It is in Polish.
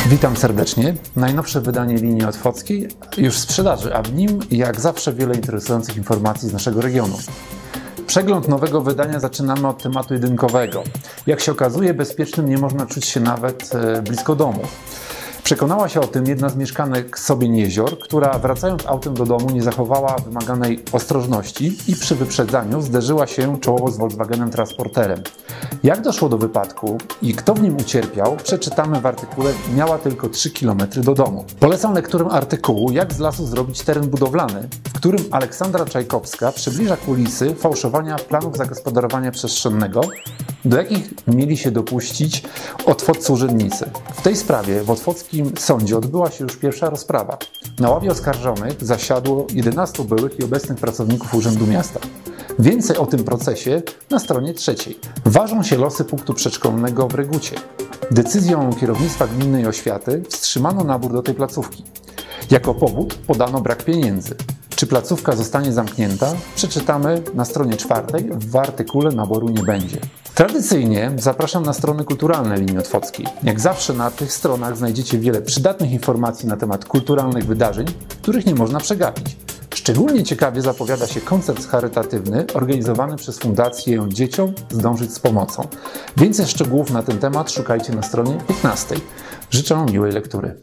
Witam serdecznie. Najnowsze wydanie linii Otwockiej już w sprzedaży, a w nim jak zawsze wiele interesujących informacji z naszego regionu. Przegląd nowego wydania zaczynamy od tematu jedynkowego. Jak się okazuje, bezpiecznym nie można czuć się nawet blisko domu. Przekonała się o tym jedna z mieszkanek Sobień-Jezior, która wracając autem do domu nie zachowała wymaganej ostrożności i przy wyprzedzaniu zderzyła się czołowo z Volkswagenem Transporterem. Jak doszło do wypadku i kto w nim ucierpiał, przeczytamy w artykule Miała tylko 3 km do domu. Polecam lekturę artykułu Jak z lasu zrobić teren budowlany, w którym Aleksandra Czajkowska przybliża kulisy fałszowania planów zagospodarowania przestrzennego, do jakich mieli się dopuścić otwoccy urzędnicy. W tej sprawie w otwockim sądzie odbyła się już pierwsza rozprawa. Na ławie oskarżonych zasiadło 11 byłych i obecnych pracowników Urzędu Miasta. Więcej o tym procesie na stronie 3. Ważą się losy punktu przedszkolnego w Regucie. Decyzją kierownictwa gminnej oświaty wstrzymano nabór do tej placówki. Jako powód podano brak pieniędzy. Czy placówka zostanie zamknięta? Przeczytamy na stronie 4. W artykule naboru nie będzie. Tradycyjnie zapraszam na strony kulturalne linii Otwockiej. Jak zawsze na tych stronach znajdziecie wiele przydatnych informacji na temat kulturalnych wydarzeń, których nie można przegapić. Szczególnie ciekawie zapowiada się koncert charytatywny organizowany przez Fundację Dzieciom Zdążyć z Pomocą. Więcej szczegółów na ten temat szukajcie na stronie 15. Życzę miłej lektury.